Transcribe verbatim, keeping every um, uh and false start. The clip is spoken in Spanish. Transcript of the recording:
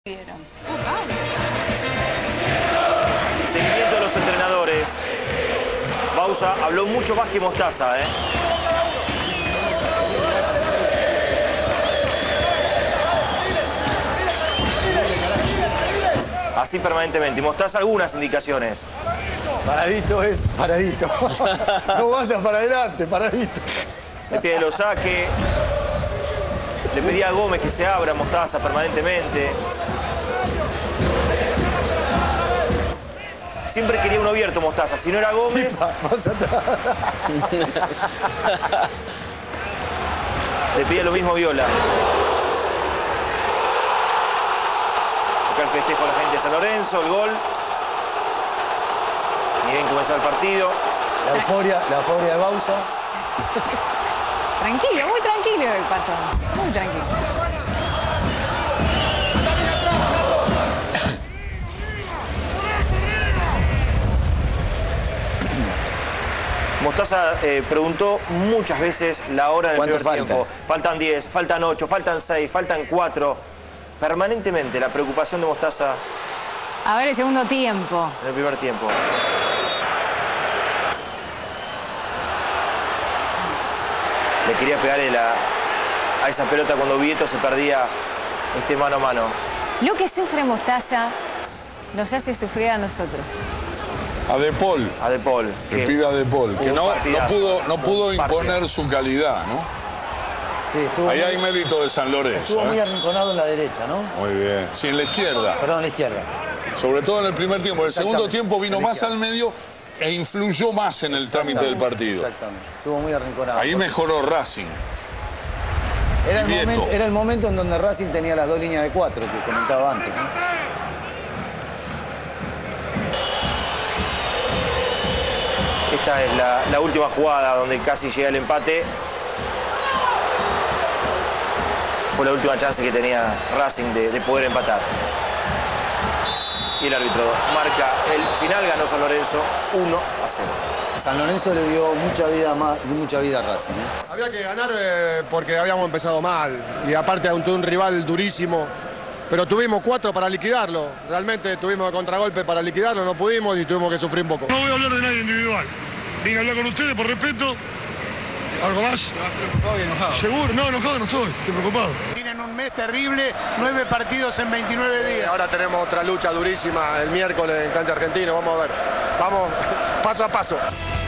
Vieron. Seguimiento de los entrenadores. Bauza habló mucho más que Mostaza, ¿eh? Así permanentemente. Y Mostaza algunas indicaciones. Paradito es paradito. No vayas para adelante, paradito. Le pide lo saque. Le pedía a Gómez que se abra Mostaza permanentemente. Siempre quería uno abierto Mostaza. Si no era Gómez... Más atrás. Le pide lo mismo Viola. Acá el festejo a la gente de San Lorenzo, el gol. Ni bien comenzó el partido. La euforia, la euforia de Bauza. Tranquilo, muy tranquilo el Pato. Muy tranquilo. Mostaza eh, preguntó muchas veces la hora en el primer falta? tiempo. Faltan diez, faltan ocho, faltan seis, faltan cuatro. Permanentemente la preocupación de Mostaza A ver el segundo tiempo. en el primer tiempo. Le quería pegarle la, a esa pelota cuando Vieto se perdía este mano a mano. Lo que sufre Mostaza nos hace sufrir a nosotros. A De Paul, A De Paul. le pide a De Paul, que un no, no partidazo, pudo, no un pudo imponer partidazo. su calidad, ¿no? Sí, estuvo Ahí muy, hay mérito de San Lorenzo. estuvo muy ¿eh? arrinconado en la derecha, ¿no? Muy bien. Sí, en la izquierda. Perdón, en la izquierda. Sobre todo en el primer tiempo. En el segundo Exactamente. tiempo vino En la más al izquierda. medio e influyó más en el trámite del partido. Exactamente. Estuvo muy arrinconado. Ahí mejoró Racing. Era el, Vieto. momento, era el momento en donde Racing tenía las dos líneas de cuatro que comentaba antes, ¿no? Esta es la, la última jugada donde casi llega el empate. Fue la última chance que tenía Racing de, de poder empatar. Y el árbitro marca el final, ganó San Lorenzo uno a cero. San Lorenzo le dio mucha vida más, mucha vida a Racing, ¿eh? Había que ganar eh, porque habíamos empezado mal y aparte ante un rival durísimo, pero tuvimos cuatro para liquidarlo, realmente tuvimos el contragolpe para liquidarlo, no pudimos y tuvimos que sufrir un poco. No voy a hablar de nadie individual, vine a hablar con ustedes por respeto. ¿Algo más? ¿Estás preocupado y enojado? Seguro, no, enojado no estoy, estoy preocupado. Tienen un mes terrible, nueve partidos en veintinueve días. Ahora tenemos otra lucha durísima el miércoles en cancha argentina, vamos a ver, vamos paso a paso.